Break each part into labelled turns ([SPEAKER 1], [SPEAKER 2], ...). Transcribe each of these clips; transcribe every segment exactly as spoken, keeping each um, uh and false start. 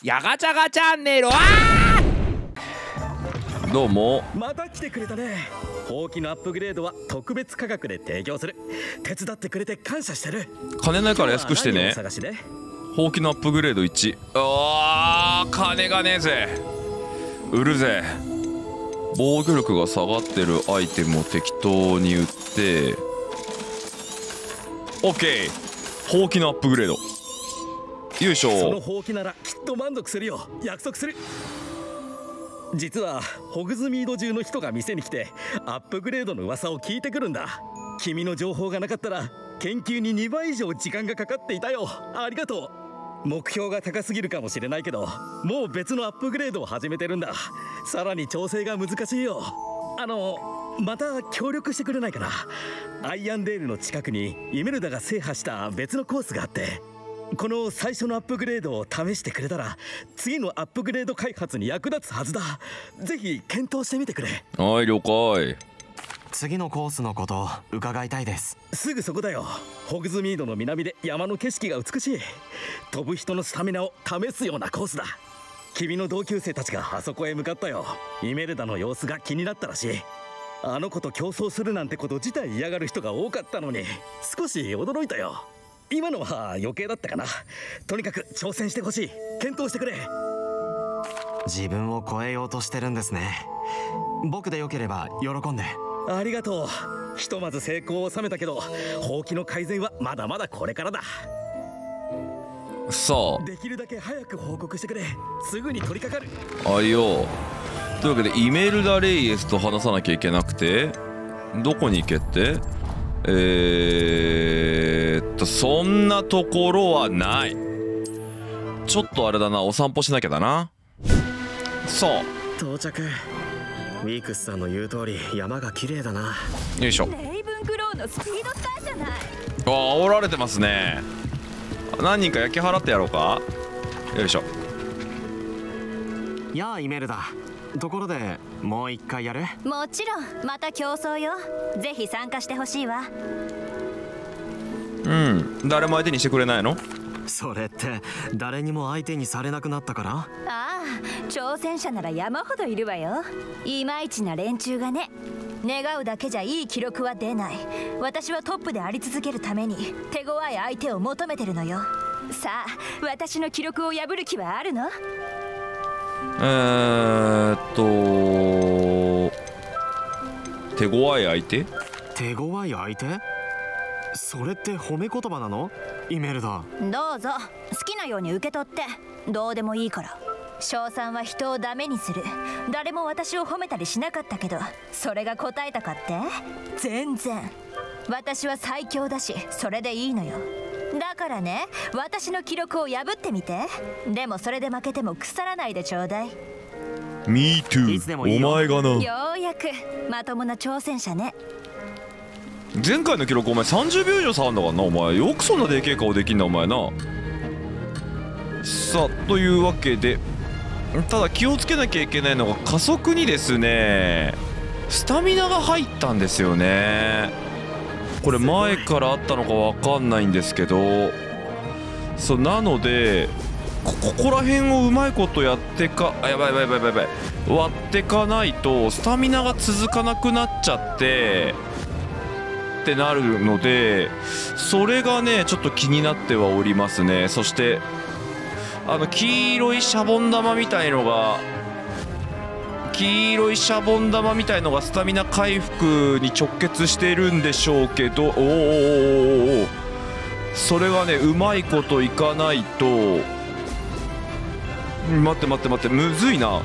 [SPEAKER 1] ヤガチャガチャンネル。あーどうも。
[SPEAKER 2] また来てくれたね。ほうきのアップグレードは特別価格で提供する。手伝ってくれて感謝してる。
[SPEAKER 1] 金ないから安くしてね。ほうきのアップグレードいち。あー金がねえぜ。売るぜ。防御力が下がってるアイテムを適当に売って OK。 ほうきのアップグレードよいしょ。
[SPEAKER 2] そのほうきならきっと満足するよ。約束する。実はホグズミード中の人が店に来てアップグレードの噂を聞いてくるんだ。君の情報がなかったら研究ににばい以上時間がかかっていたよ。ありがとう。目標が高すぎるかもしれないけど、もう別のアップグレードを始めてるんだ。さらに調整が難しいよ。あのまた協力してくれないかな。アイアンデールの近くにイメルダが制覇した別のコースがあって、この最初のアップグレードを試してくれたら次のアップグレード開発に役立つはずだ。ぜひ検討してみてくれ。
[SPEAKER 1] はい、了解。
[SPEAKER 3] 次のコースのこと伺いたいです。
[SPEAKER 2] すぐそこだよ。ホグズミードの南で山の景色が美しい。飛ぶ人のスタミナを試すようなコースだ。君の同級生たちがあそこへ向かったよ。イメルダの様子が気になったらしい。あの子と競争するなんてこと自体嫌がる人が多かったのに少し驚いたよ。今のは余計だったかな。とにかく挑戦してほしい。検討してくれ。
[SPEAKER 3] 自分を超えようとしてるんですね。僕でよければ喜んで。
[SPEAKER 2] ありがとう。ひとまず成功を収めたけどほうきの改善はまだまだこれからだ。
[SPEAKER 1] さあ
[SPEAKER 2] できるだけ早く報告してくれ。すぐに取り掛かる。
[SPEAKER 1] あいよ。というわけでイメルダ・レイエスと話さなきゃいけなくて、どこに行けって、えーっとそんなところはない。ちょっとあれだな、お散歩しなきゃだな。そう
[SPEAKER 3] 到着。ウィークスさんの言う通り山が綺麗だな。
[SPEAKER 1] よいしょ。
[SPEAKER 4] レイブンクローのスピードスターじゃない。
[SPEAKER 1] ああ、煽られてますね。何人か焼き払ってやろうか。よいしょ。
[SPEAKER 3] やあイメルダ、ところでもう一回やる？
[SPEAKER 4] もちろん、また競争よ。ぜひ参加してほしいわ。
[SPEAKER 1] うん、誰も相手にしてくれないの？
[SPEAKER 3] それって誰にも相手にされなくなったから？
[SPEAKER 4] ああ、挑戦者なら山ほどいるわよ。いまいちな連中がね。願うだけじゃいい記録は出ない。私はトップであり続けるために手強い相手を求めてるのよ。さあ、私の記録を破る気はあるの？
[SPEAKER 1] えーっと手強い相手？
[SPEAKER 3] 手強い相手？それって褒め言葉なの？イメルダ。
[SPEAKER 4] どうぞ好きなように受け取って。どうでもいいから。称賛は人をダメにする。誰も私を褒めたりしなかったけど、それが答えたかって？全然。私は最強だし、それでいいのよ。だからね、私の記録を破ってみて。でもそれで負けても腐らないでちょうだい。
[SPEAKER 1] Me too。 お前がな。
[SPEAKER 4] ようやくまともな挑戦者ね。
[SPEAKER 1] 前回の記録お前さんじゅうびょう以上差あんだからな。お前よくそんなでけえ顔できんなお前な。さあというわけで、ただ気をつけなきゃいけないのが加速にですね、スタミナが入ったんですよね。これ前からあったのか分かんないんですけど、そうなので こ, ここら辺をうまいことやってか、あやばいやばいやばいやばい割ってかないとスタミナが続かなくなっちゃってってなるので、それがねちょっと気になってはおりますね。そしてあの黄色いシャボン玉みたいのが黄色いシャボン玉みたいのがスタミナ回復に直結しているんでしょうけど、おーおーおーおー、それがねうまいこといかないと、待って待って待って、むずいな。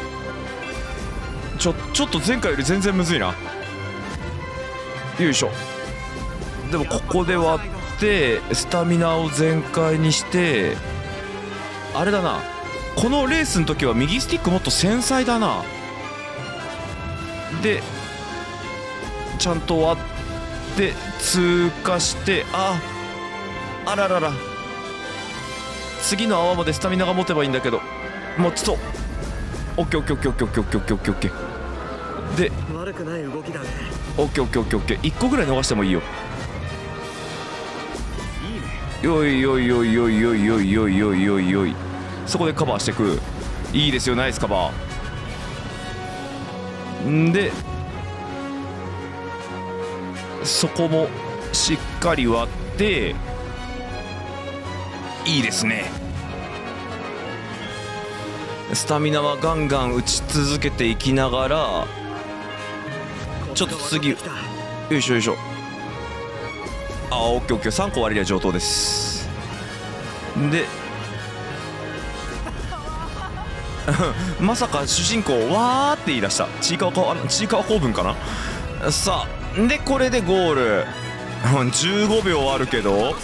[SPEAKER 1] ちょちょっと前回より全然むずいな。よいしょ。でもここで割ってスタミナを全開にして、あれだな、このレースの時は右スティックもっと繊細だな。でちゃんと割って通過して、ああららら、次の泡までスタミナが持てばいいんだけど、もうちょっとオッケーオッケーオッケーオッケーオッケーオッケーオッケーオッケーで、
[SPEAKER 3] 悪くない動きだね。
[SPEAKER 1] オッケーオッケーオッケーオッケー、いっこぐらい逃してもいいよ。
[SPEAKER 3] いいね。
[SPEAKER 1] よいよいよいよいよいよいよいよいよいよい。 そこでカバーしていく。いいですよ、ナイスカバー。んでそこもしっかり割って、いいですね。スタミナはガンガン打ち続けていきながら、ちょっと次、よいしょよいしょ。あ、オッケーオッケー、さんこ割りは上等です。でまさか主人公わーって言い出した。ちいかわかちいかわ構文かな。さあでこれでゴールじゅうごびょうあるけど、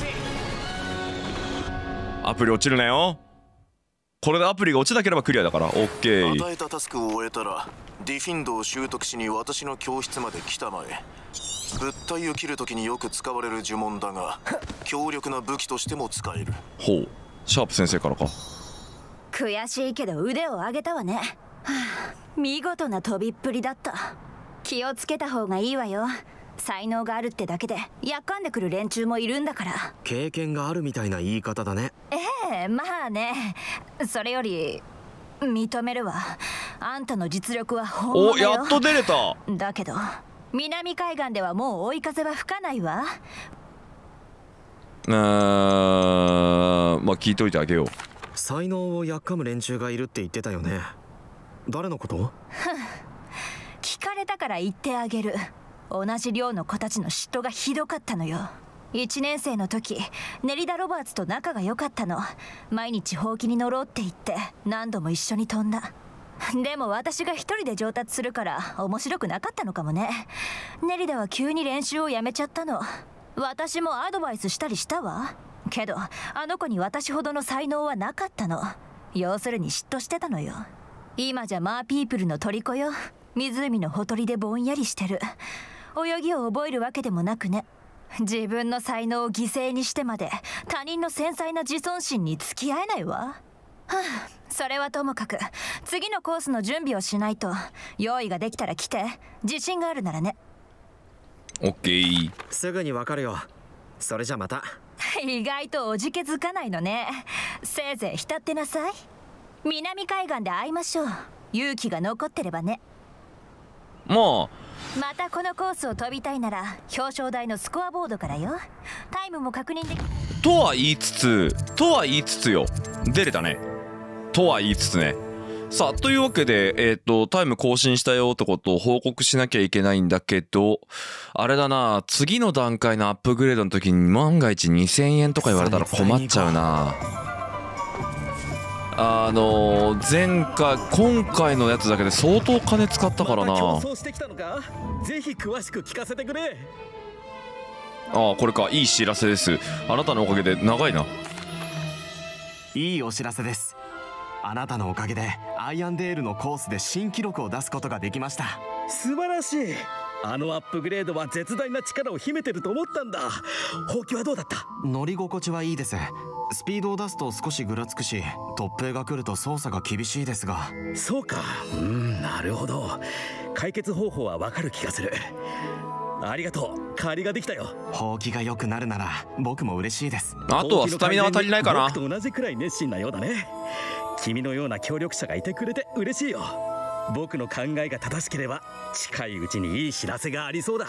[SPEAKER 1] アプリ落ちるなよ。これでアプリが落ちなければクリアだから。オッケー。
[SPEAKER 5] 与えたタスクを終えたらディフィンドを習得しに私の教室まで来たまえ。物体を切るときによく使われる呪文だが強力な武器としても使える。
[SPEAKER 1] ほう、シャープ先生からか。
[SPEAKER 4] 悔しいけど腕を上げたわね。はあ、見事な飛びっぷりだった。気をつけた方がいいわよ。才能があるってだけでやっかんでくる連中もいるんだから。
[SPEAKER 3] 経験があるみたいな言い方だね。
[SPEAKER 4] ええ、まあね。それより認めるわ、あんたの実力は本物よ。
[SPEAKER 1] お、やっと出れた。
[SPEAKER 4] だけど南海岸ではもう追い風は吹かないわ。
[SPEAKER 1] うーん、まあ聞いといてあげよう。
[SPEAKER 3] 才能をやっかむ連中がいるって言ってたよね。誰のこと？
[SPEAKER 4] 聞かれたから言ってあげる。同じ寮の子たちの嫉妬がひどかったのよ。いちねん生の時ネリダ・ロバーツと仲が良かったの。毎日ほうきに乗ろうって言って何度も一緒に飛んだ。でも私が一人で上達するから面白くなかったのかもね。ネリダは急に練習をやめちゃったの。私もアドバイスしたりしたわ。けどあの子に私ほどの才能はなかったの。要するに嫉妬してたのよ。今じゃマーピープルの虜よ。湖のほとりでぼんやりしてる。泳ぎを覚えるわけでもなくね。自分の才能を犠牲にしてまで他人の繊細な自尊心に付き合えないわ。はあ、それはともかく次のコースの準備をしないと。用意ができたら来て、自信があるならね。
[SPEAKER 1] オッケー。
[SPEAKER 3] すぐにわかるよ。それじゃまた。
[SPEAKER 4] 意外とおじけづかないのね。せいぜい浸ってなさい。南海岸で会いましょう。勇気が残ってればね。
[SPEAKER 1] まあ
[SPEAKER 4] またこのコースを飛びたいなら表彰台のスコアボードからよ。タイムも確認でき
[SPEAKER 1] とは言いつつとは言いつつよ、出れたね。とは言いつつね。さあというわけでえっとタイム更新したよってことを報告しなきゃいけないんだけど、あれだな、次の段階のアップグレードの時に万が一にせんえんとか言われたら困っちゃうな。あのー、前回今回のやつだけで相当金使ったからな。
[SPEAKER 2] また競争してきたのか？ぜひ詳しく聞かせてくれ。
[SPEAKER 1] ああ、これか。いい知らせです。あなたのおかげで長いな。
[SPEAKER 3] いいお知らせです。あなたのおかげでアイアンデールのコースで新記録を出すことができました。
[SPEAKER 2] 素晴らしい。あのアップグレードは絶大な力を秘めてると思ったんだ。ほうきはどうだった？
[SPEAKER 3] 乗り心地はいいです。スピードを出すと少しぐらつくし、突風が来ると操作が厳しいですが。
[SPEAKER 2] そうか、うん、なるほど。解決方法はわかる気がする。ありがとう、借りができたよ。
[SPEAKER 3] ほうきが良くなるなら僕も嬉しいです。
[SPEAKER 1] あとはスタミナは足りないかな。
[SPEAKER 2] 僕と同じくらい熱心なようだね。君のような協力者がいてくれて嬉しいよ。僕の考えが正しければ近いうちにいい知らせがありそうだ。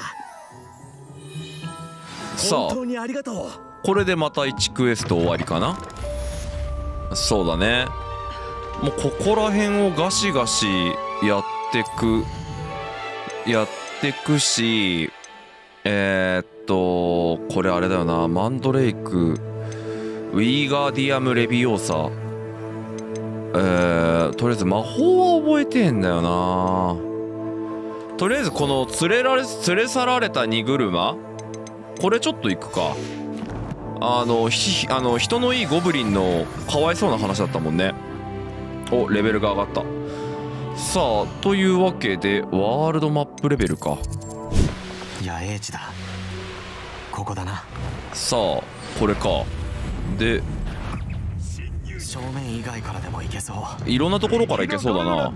[SPEAKER 1] さあ
[SPEAKER 2] 本当にありがとう。
[SPEAKER 1] これでまたいちクエスト終わりかな。そうだね。もうここら辺をガシガシやってくやってくし、えー、っとこれあれだよな、マンドレイクウィーガーディアムレビオーサ、えー、とりあえず魔法は覚えてんだよな。とりあえずこの連れられ連れ去られた荷車、これちょっと行くか。あのひあの人のいいゴブリンのかわいそうな話だったもんね。お、レベルが上がった。さあというわけでワールドマップレベルか。
[SPEAKER 3] 野営地だ。ここだな。
[SPEAKER 1] さあこれか。で
[SPEAKER 3] 正面以外からでも行けそう。
[SPEAKER 1] いろんなところから行けそうだな。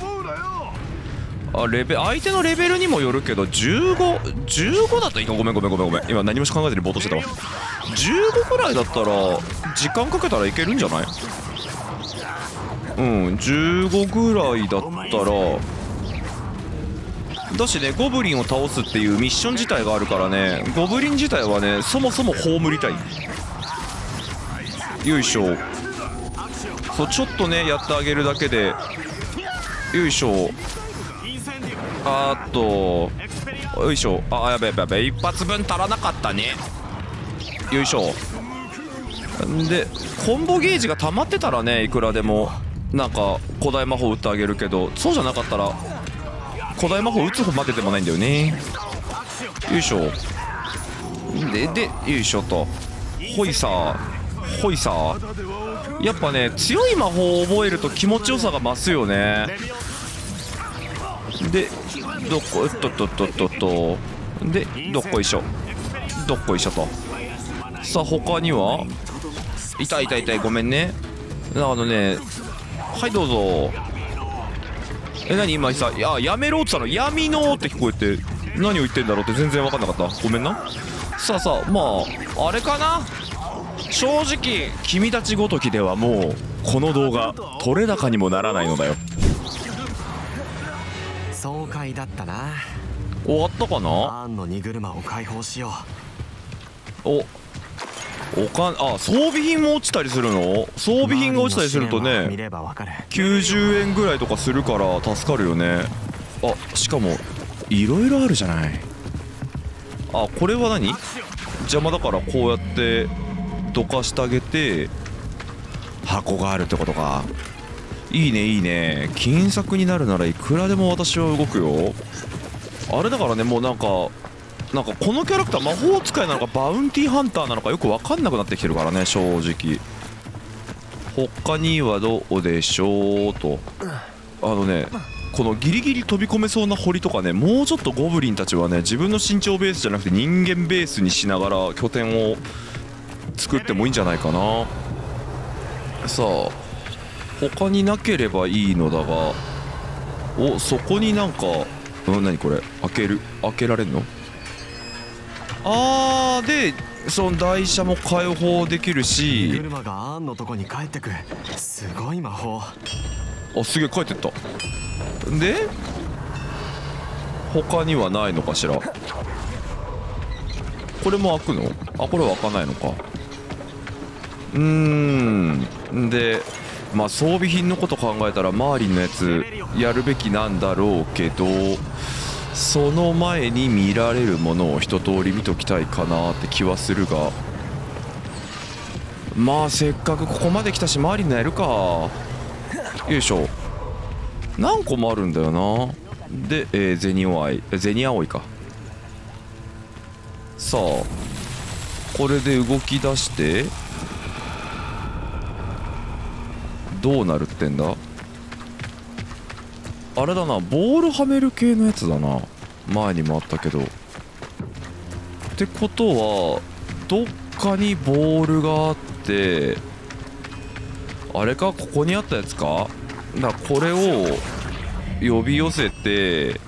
[SPEAKER 1] あ、レベ相手のレベルにもよるけどじゅうご、じゅうごだったらいいか。ごめんごめんごめんごめん、今何も考えずにぼーっとしてたわ。じゅうごくらいだったら時間かけたらいけるんじゃない？ うんじゅうごぐらいだったらだしね、ゴブリンを倒すっていうミッション自体があるからね、ゴブリン自体はねそもそも葬りたい。よいしょ。そうちょっとねやってあげるだけで、よいしょ。あーっとよいしょ。あ、やべやべやべ、一発分足らなかったね。よいしょ。でコンボゲージが溜まってたらね、いくらでもなんか古代魔法打ってあげるけど、そうじゃなかったら古代魔法打つ方まででもないんだよね。よいしょ。ででよいしょと。ほいさほいさ。やっぱね強い魔法を覚えると気持ちよさが増すよね。でどっこっとっとっとっとっとでどっこいしょどっこいしょと。さあ他には、痛い痛い痛い、ごめんね。あのね、はいどうぞ。え、何今さ、いや、やめろって言ったの、闇のって聞こえて、何を言ってんだろうって全然分かんなかった。ごめんな。さあさあ、まああれかな、正直君たちごときではもうこの動画取れ高にもならないのだよ。
[SPEAKER 3] 爽快だったな。
[SPEAKER 1] 終わったかな。
[SPEAKER 3] アーンの荷車を解放しよう。
[SPEAKER 1] おおかん、あ、装備品も落ちたりするの。装備品が落ちたりするとねきゅうじゅうえんぐらいとかするから助かるよね。あ、しかもいろいろあるじゃない。あ、これは何、邪魔だからこうやってどかしてあげて箱があるってことか。いいねいいね。金策になるならいくらでも私は動くよ。あれだからね、もうなんかなんかこのキャラクター魔法使いなのかバウンティーハンターなのかよく分かんなくなってきてるからね、正直。他にはどうでしょうと。あのね、このギリギリ飛び込めそうな堀とかね、もうちょっとゴブリンたちはね自分の身長ベースじゃなくて人間ベースにしながら拠点を作ってもいいんじゃないかな。さあ他になければいいのだが、お、そこになんか、うん、何これ、開ける開けられんの。あー、でその台車も開放できるし。
[SPEAKER 3] 車がアーンのとこに帰ってく。すごい魔法。
[SPEAKER 1] あ、すげえ帰ってった。で他にはないのかしら。これも開くの。あ、これは開かないのか。うーん、でまあ装備品のこと考えたらマーリンのやつやるべきなんだろうけど、その前に見られるものを一通り見ときたいかなって気はするが、まあせっかくここまで来たしマーリンのやるか。よいしょ。何個もあるんだよな。で、えー、銭葵銭葵か。さあこれで動き出してどうなるってんだ。あれだな、ボールはめる系のやつだな。前にもあったけど。ってことはどっかにボールがあって、あれか、ここにあったやつか。だからこれを呼び寄せて、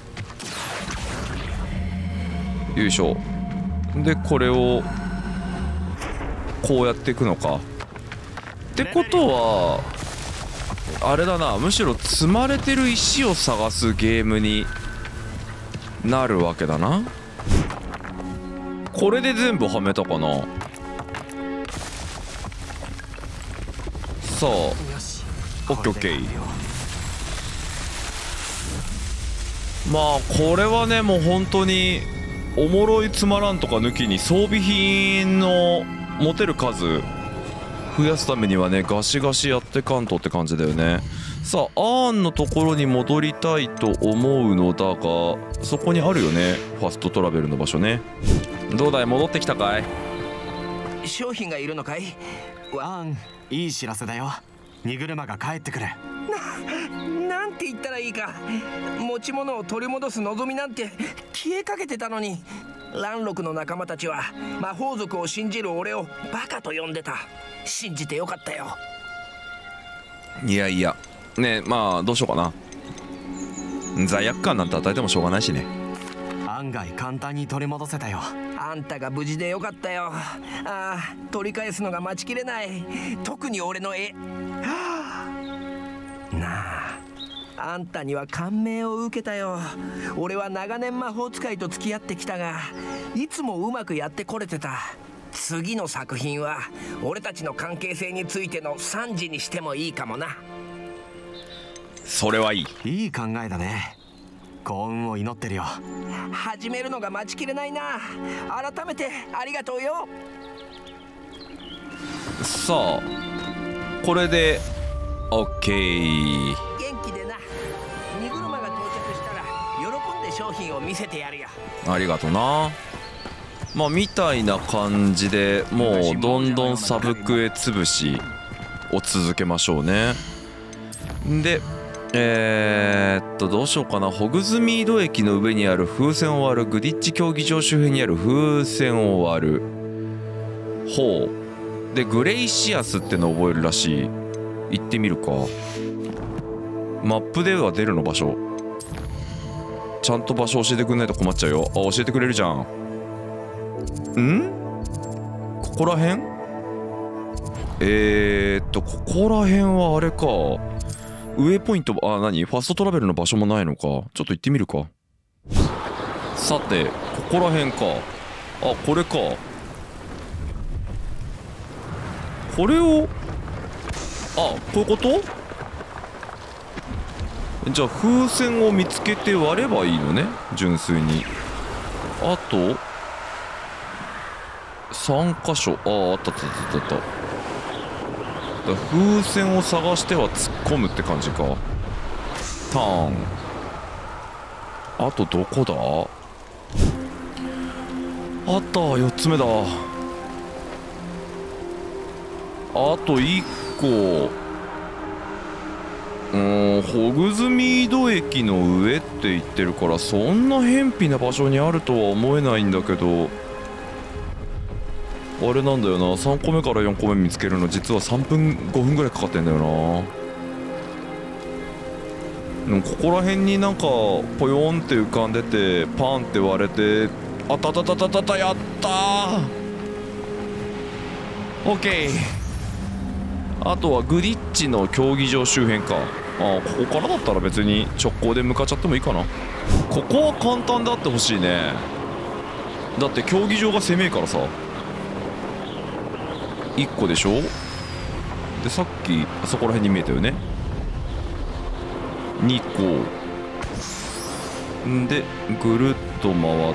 [SPEAKER 1] よいしょ。でこれをこうやっていくのか。ってことはあれだな、むしろ積まれてる石を探すゲームになるわけだな。これで全部はめたかな。さあオッケーオッケー。まあこれはねもう本当におもろいつまらんとか抜きに装備品の持てる数増やすためにはねガシガシやってかんとって感じだよね。さあアーンのところに戻りたいと思うのだが、そこにあるよねファストトラベルの場所ね。どうだい、戻ってきたかい。
[SPEAKER 6] 商品がいるのかい。
[SPEAKER 3] ワン、いい知らせだよ。荷車が帰ってくる。
[SPEAKER 6] な、なんて言ったらいいか。持ち物を取り戻す望みなんて消えかけてたのに。蘭禄の仲間たちは魔法族を信じる俺をバカと呼んでた。信じてよかったよ。
[SPEAKER 1] いやいやねえ、まあどうしようかな。罪悪感なんて与えてもしょうがないしね。
[SPEAKER 3] 案外簡単に取り戻せたよ。
[SPEAKER 6] あんたが無事でよかったよ。ああ、取り返すのが待ちきれない。特に俺の絵。はなあ、あんたには感銘を受けたよ。俺は長年魔法使いと付き合ってきたが、いつもうまくやってこれてた。次の作品は俺たちの関係性についての賛辞にしてもいいかもな。
[SPEAKER 1] それはいい。
[SPEAKER 3] いい考えだね。幸運を祈ってるよ。
[SPEAKER 6] 始めるのが待ちきれないな。改めてありがとうよ。
[SPEAKER 1] さあこれで OK。
[SPEAKER 6] 元気でな。荷車が到着したら喜んで商品を見せてやるよ。
[SPEAKER 1] ありがとな。まあみたいな感じでもうどんどんサブクエ潰しを続けましょうね。でえー、っとどうしようかな。ホグズミード駅の上にある風船を割る、グディッチ競技場周辺にある風船を割る。ほうでグレイシアスってのを覚えるらしい。行ってみるか。マップでは出るの場所。ちゃんと場所教えてくんないと困っちゃうよ。あ教えてくれるじゃん。んここらへん。えー、っとここらへんはあれか、上ポイント。あ何ファストトラベルの場所もないのか。ちょっと行ってみるか。さてここらへんか。あこれか。これをあこういうこと。じゃあ風船を見つけて割ればいいのね、純粋に。あとさん箇所。あああったあったあったあった。だ風船を探しては突っ込むって感じか。ターン。あとどこだ。あったよっつめだ。あといっこ。うーんホグズミード駅の上って言ってるから、そんな偏僻な場所にあるとは思えないんだけど、あれなんだよな。さんこめからよんこめ見つけるの実はさんぷんごふんぐらいかかってんだよな。でもここら辺になんかポヨンって浮かんでてパンって割れて、あたたたたたたやったー。オッケー。あとはグディッチの競技場周辺か。ああここからだったら別に直行で向かっちゃってもいいかな。ここは簡単であってほしいね。だって競技場が狭いからさ。いっこでしょ。でさっきあそこら辺に見えたよね。にこんでぐるっと回って、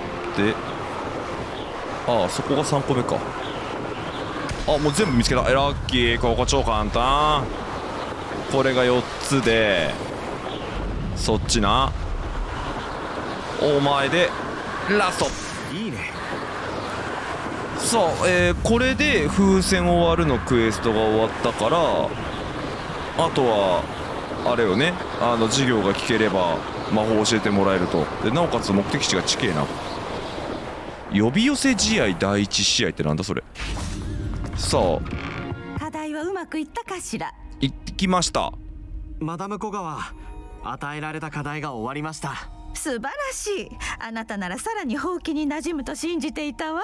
[SPEAKER 1] ああそこがさんこめか。あもう全部見つけた。えラッキー。ここ超簡単。これがよっつでそっちな。お前でラスト。
[SPEAKER 3] いいね。
[SPEAKER 1] さあ、えー、これで風船を割るのクエストが終わったから、あとはあれよね、あの授業が聞ければ魔法を教えてもらえると。でなおかつ目的地が近えな。呼び寄せ試合第一試合ってなんだそれ。さあ
[SPEAKER 7] 課題はうまくいったかしら。
[SPEAKER 1] 行ってきました。
[SPEAKER 3] マダム小川、与えられた課題が終わりました。
[SPEAKER 7] 素晴らしい。あなたならさらにほうきに馴染むと信じていたわ。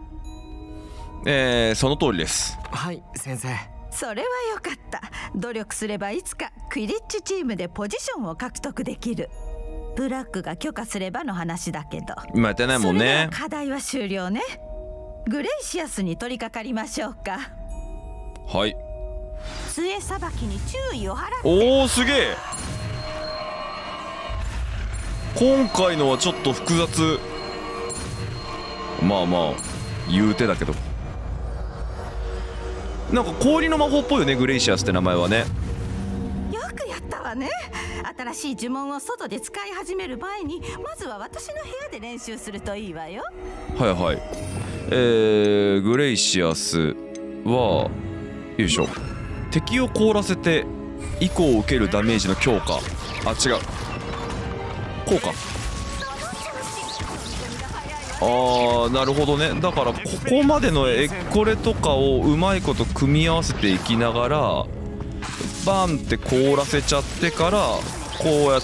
[SPEAKER 1] えー、その通りです。
[SPEAKER 3] はい先生。
[SPEAKER 7] それはよかった。努力すればいつかクイディッチチームでポジションを獲得できる。ブラックが許可すればの話だけど。
[SPEAKER 1] 今やってないもんね。
[SPEAKER 7] 課題は終了ね。グレイシアスに取り掛かりましょうか。
[SPEAKER 1] はい。
[SPEAKER 7] 杖さばきに注意を払って。
[SPEAKER 1] おおすげえ。今回のはちょっと複雑。まあまあ言うてだけど、なんか氷の魔法っぽいよね、グレイシアスって名前はね。
[SPEAKER 7] よくやったわね。新しい呪文を外で使い始める前にまずは私の部屋で練習するといいわよ。はいはい。
[SPEAKER 1] えー、グレイシアスはよいしょ、敵を凍らせて以降受けるダメージの強化。あ違う効果。あーなるほどね。だからここまでのエッコレとかをうまいこと組み合わせていきながらバンって凍らせちゃってからこうやって、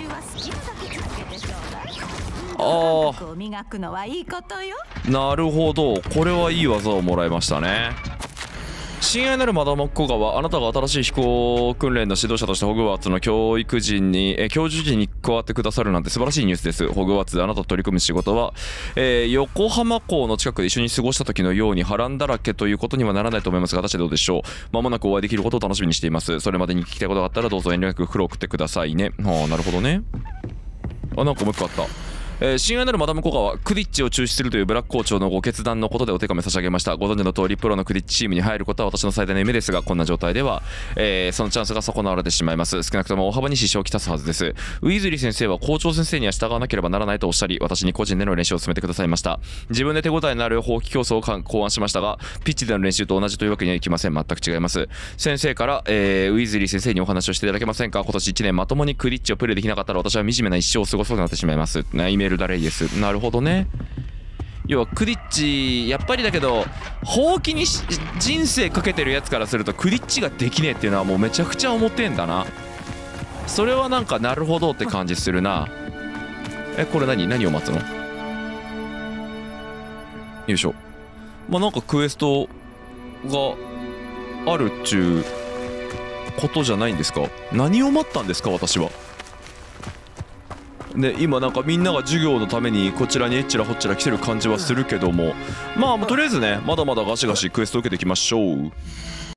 [SPEAKER 1] ああ
[SPEAKER 7] 磨くのはいいことよ。
[SPEAKER 1] なるほど、これはいい技をもらいましたね。 親愛なるマダムコガは、あなたが新しい飛行訓練の指導者としてホグワーツの教育陣に、え教授陣に加わってくださるなんて素晴らしいニュースです。ホグワーツであなたと取り組む仕事は、えー、横浜港の近くで一緒に過ごした時のように波乱だらけということにはならないと思いますが、果たしてどうでしょう。まもなくお会いできることを楽しみにしています。それまでに聞きたいことがあったらどうぞ遠慮なく袋を送ってくださいね。はあ、なるほどね。あ、なんかもう一個あった。えー、親愛なるマダムコガはクディッチを中止するというブラック校長のご決断のことでお手紙を差し上げました。ご存知の通りプロのクディッチチームに入ることは私の最大の夢ですが、こんな状態では、えー、そのチャンスが損なわれてしまいます。少なくとも大幅に支障をきたすはずです。ウィズリー先生は校長先生には従わなければならないとおっしゃり、私に個人での練習を進めてくださいました。自分で手応えのある放棄競争を考案しましたが、ピッチでの練習と同じというわけにはいきません。全く違います。先生から、えー、ウィズリー先生にお話をしていただけませんか。今年いちねんまともにクディッチをプレーできなかったら私は惨めな一生を過ごそうになってしまいます。イメールダレイです。なるほどね。要はクディッチやっぱりだけどほうきに人生かけてるやつからするとクディッチができねえっていうのはもうめちゃくちゃ思ってんだな。それはなんかなるほどって感じするな。え、これ何何を待つの。よいしょ。まあなんかクエストがあるっちゅうことじゃないんですか。何を待ったんですか私は。ね、今なんかみんなが授業のためにこちらにえっちらほっちら来てる感じはするけども、まあ、まあとりあえずねまだまだガシガシクエスト受けていきましょう。